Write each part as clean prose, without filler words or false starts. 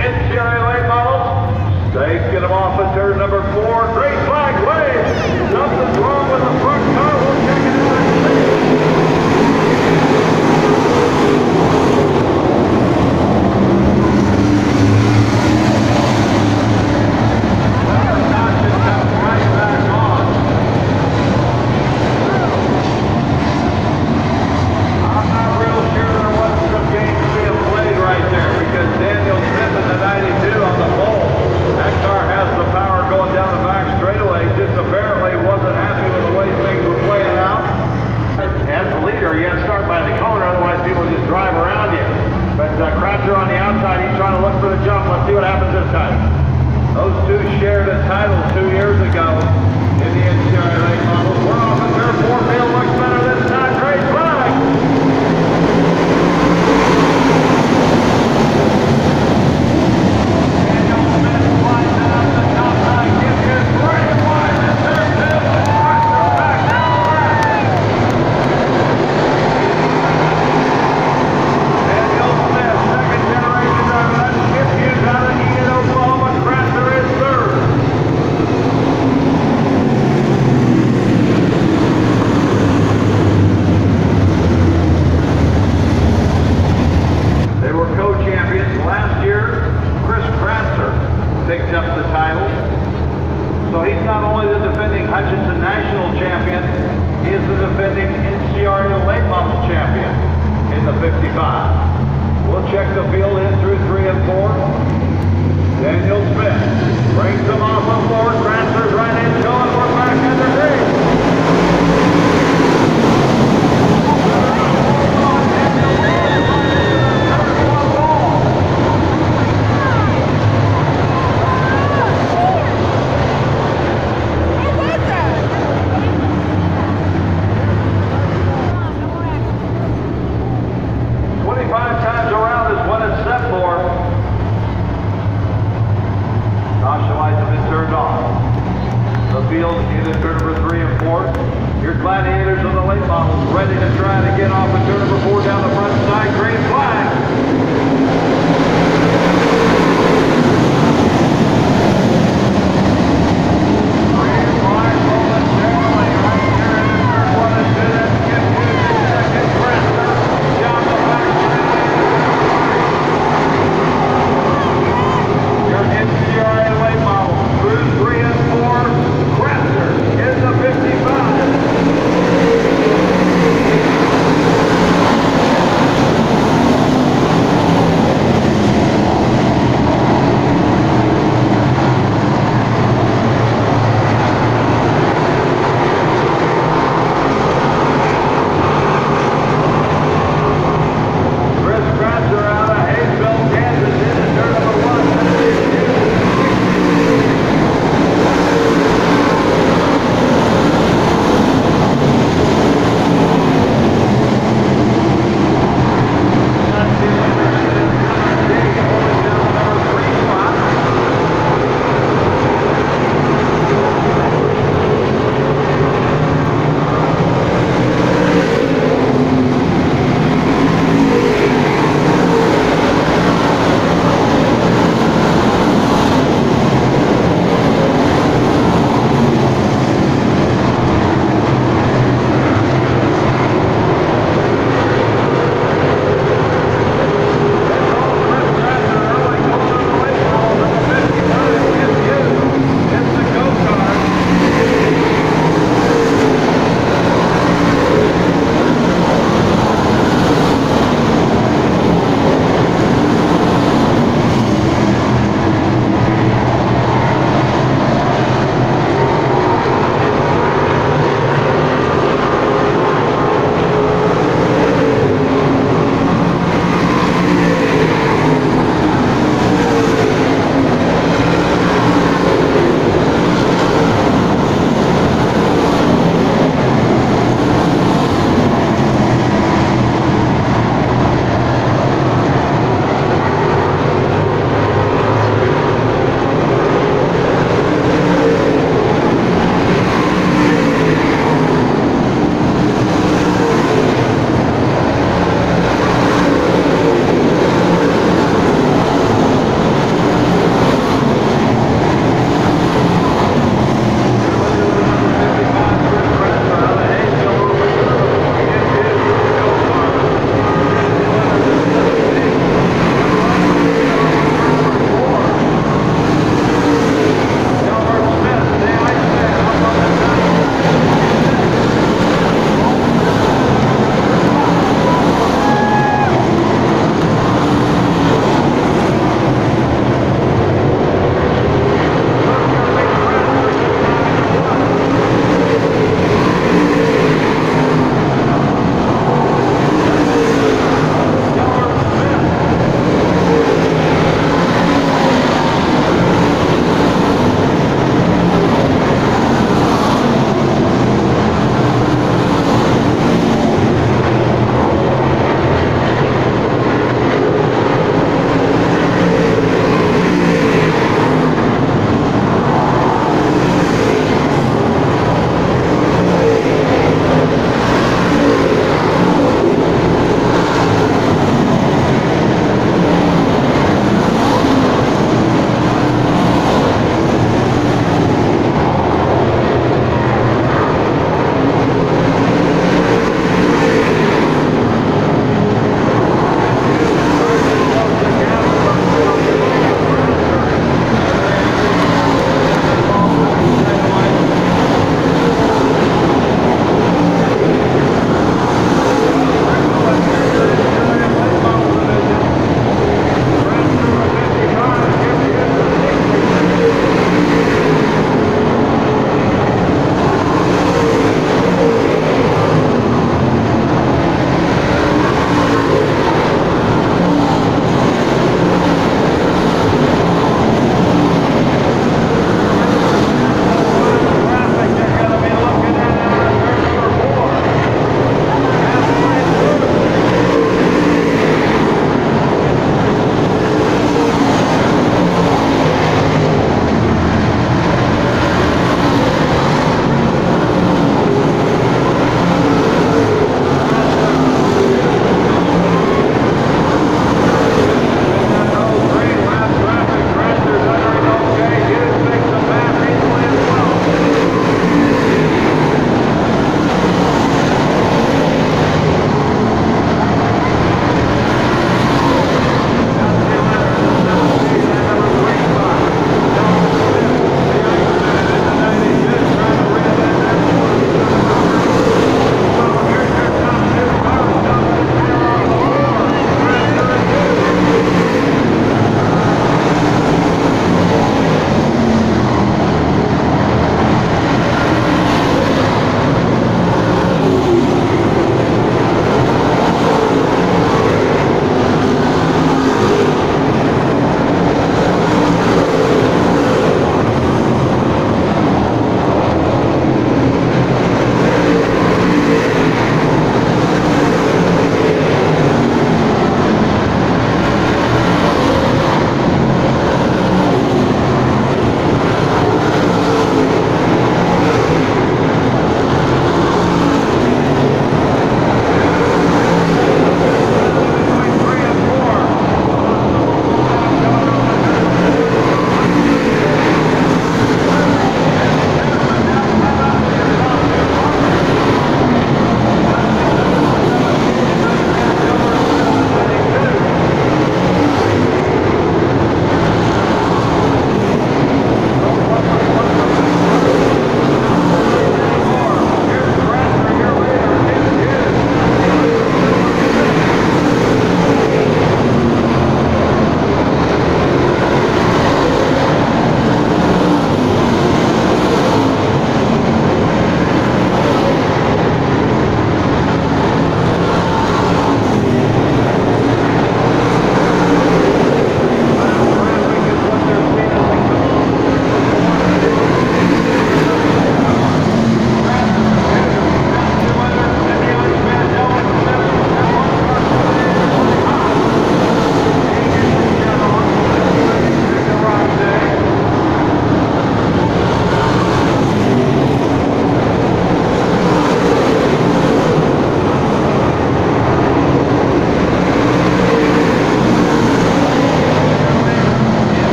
NCRA late models. They get them off at turn number 4. Great flag wave. Something's wrong with the front car. We'll check it out and see. Kratzer on the outside, he's trying to look for the jump. Let's see what happens this time. Those two shared a title 2 years ago in the NCRA late models. We're off at turn 4. Field looks better this time. Great flag! Daniel Smith flies out the top line. Kip Hughes right wide in turn 2. Kratzer back down the line. Daniel Smith, second generation driver. That's Kip Hughes out of Enid, Oklahoma. Kratzer is third. They were co-champions last year. Chris Kratzer picked up the title. So he's not only the defending Hutchinson National Champion, he is the defending NCRA late model champion in the 55. We'll check the field in through 3 and 4. Daniel Smith brings them off of 4. Kratzer's right in going. We're back in the green.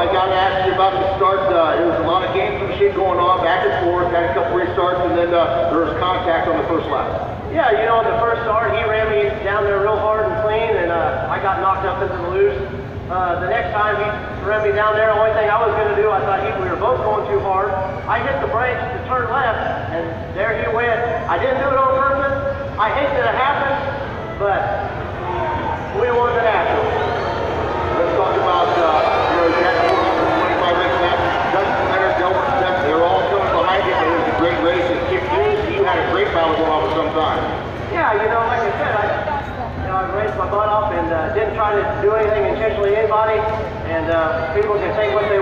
I got to ask you about the start. There was a lot of games and shit going on, back and forth, had a couple restarts, and then there was contact on the first lap. Yeah, you know, the first start, he ran me down there real hard and clean, and I got knocked up into the loose. The next time he ran me down there, the only thing I was going to do, I thought we were both going too hard. I hit the brakes to turn left, and there he went. I didn't do it on purpose. I hate that it happened, but we wanted it after. Let's talk about, you know, you had 25 race laps. Dusty Leonard, Delbert Smith, they were all coming behind you. It was a great race. And Kip Hughes, you had a great battle going on for some time. Yeah, you know, like I said, I raced my butt off and didn't try to do anything intentionally to anybody. And people can think what they